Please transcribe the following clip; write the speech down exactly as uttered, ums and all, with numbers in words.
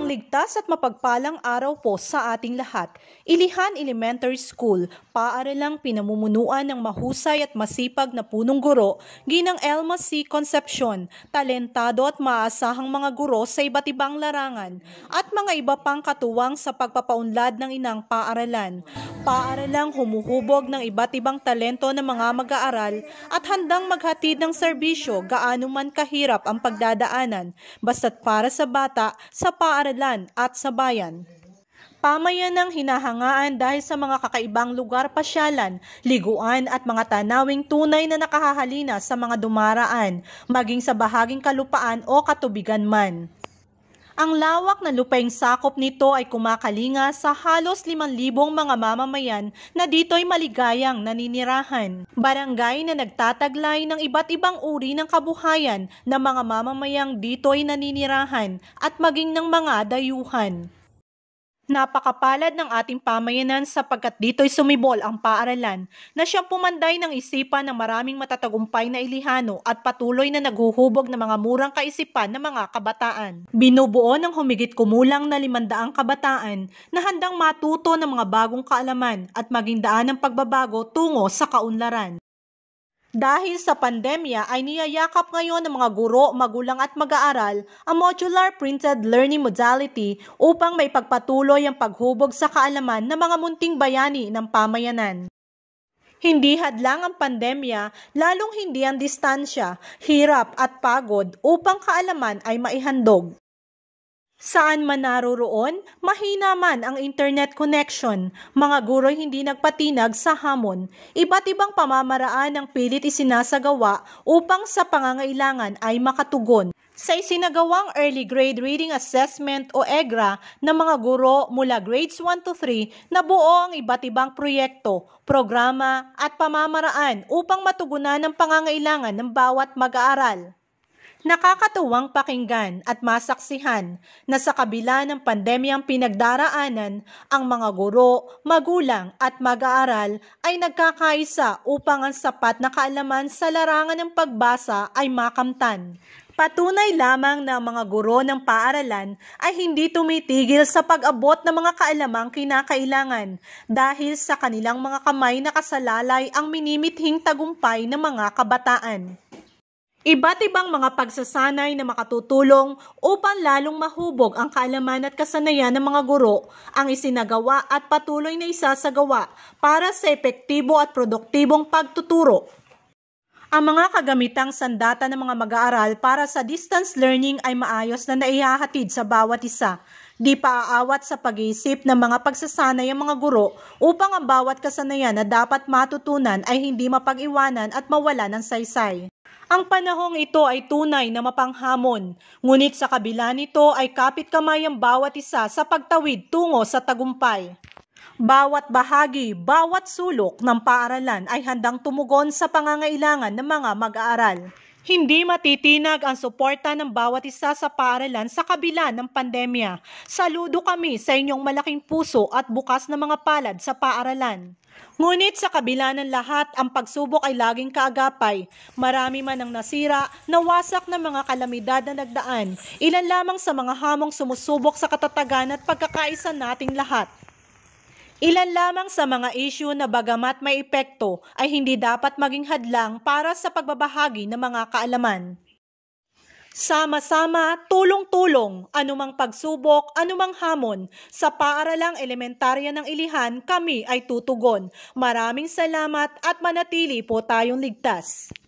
Isang ligtas at mapagpalang araw po sa ating lahat. Ilihan Elementary School, paaralang pinamumunuan ng mahusay at masipag na punong guro, ginang Elma C. Concepcion, talentado at maaasahang mga guro sa iba't ibang larangan, at mga iba pang katuwang sa pagpapaunlad ng inang paaralan. Paaralang humuhubog ng iba't ibang talento ng mga mag-aaral at handang maghatid ng serbisyo gaano man kahirap ang pagdadaanan, basta't para sa bata, sa paaralan at sa bayan. Pamayanang hinahangaan dahil sa mga kakaibang lugar pasyalan, liguan at mga tanawing tunay na nakahahalina sa mga dumaraan, maging sa bahaging kalupaan o katubigan man. Ang lawak na lupaing sakop nito ay kumakalinga sa halos limang libong mga mamamayan na dito'y maligayang naninirahan. Barangay na nagtataglay ng iba't ibang uri ng kabuhayan ng mga mamamayang dito'y naninirahan at maging ng mga dayuhan. Napakapalad ng ating pamayanan sapagkat dito'y sumibol ang paaralan na siyang pumanday ng isipan ng maraming matatagumpay na Ilihano at patuloy na naghuhubog ng mga murang kaisipan ng mga kabataan. Binubuo ng humigit kumulang na limandaang kabataan na handang matuto ng mga bagong kaalaman at maging daan ng pagbabago tungo sa kaunlaran. Dahil sa pandemya ay niyayakap ngayon ng mga guro, magulang at mag-aaral ang modular printed learning modality upang may pagpatuloy ang paghubog sa kaalaman ng mga munting bayani ng pamayanan. Hindi hadlang ang pandemya, lalong hindi ang distansya, hirap at pagod upang kaalaman ay maihandog. Saan man naroroon, mahina man ang internet connection, mga guro'y hindi nagpatinag sa hamon. Iba't ibang pamamaraan ang pilit isinasagawa upang sa pangangailangan ay makatugon. Sa isinagawang Early Grade Reading Assessment o E G R A ng mga guro mula grades one to three, nabuo ang iba't ibang proyekto, programa at pamamaraan upang matugunan ang pangangailangan ng bawat mag-aaral. Nakakatuwang pakinggan at masaksihan na sa kabila ng pandemyang pinagdaraanan, ang mga guro, magulang at mag-aaral ay nagkakaisa upang ang sapat na kaalaman sa larangan ng pagbasa ay makamtan. Patunay lamang na ang mga guro ng paaralan ay hindi tumitigil sa pag-abot ng mga kaalamang kinakailangan dahil sa kanilang mga kamay nakasalalay ang minimithing tagumpay ng mga kabataan. Iba't ibang mga pagsasanay na makatutulong upang lalong mahubog ang kaalaman at kasanayan ng mga guro ang isinagawa at patuloy na isasagawa para sa epektibo at produktibong pagtuturo. Ang mga kagamitang sandata ng mga mag-aaral para sa distance learning ay maayos na naihahatid sa bawat isa. Di pa aawat sa pag-iisip ng mga pagsasanay ang mga guro upang ang bawat kasanayan na dapat matutunan ay hindi mapag-iwanan at mawala ng saysay. Ang panahong ito ay tunay na mapanghamon, ngunit sa kabila nito ay kapit kamay ang bawat isa sa pagtawid tungo sa tagumpay. Bawat bahagi, bawat sulok ng paaralan ay handang tumugon sa pangangailangan ng mga mag-aaral. Hindi matitinag ang suporta ng bawat isa sa paaralan sa kabila ng pandemya. Saludo kami sa inyong malaking puso at bukas na mga palad sa paaralan. Ngunit sa kabila ng lahat, ang pagsubok ay laging kaagapay. Marami man ang nasira, nawasak ng mga kalamidad na nagdaan. Ilan lamang sa mga hamong sumusubok sa katatagan at pagkakaisa nating lahat. Ilan lamang sa mga issue na bagamat may epekto ay hindi dapat maging hadlang para sa pagbabahagi ng mga kaalaman. Sama-sama, tulong-tulong, anumang pagsubok, anumang hamon, sa paaralang elementarya ng Ilihan kami ay tutugon. Maraming salamat at manatili po tayong ligtas.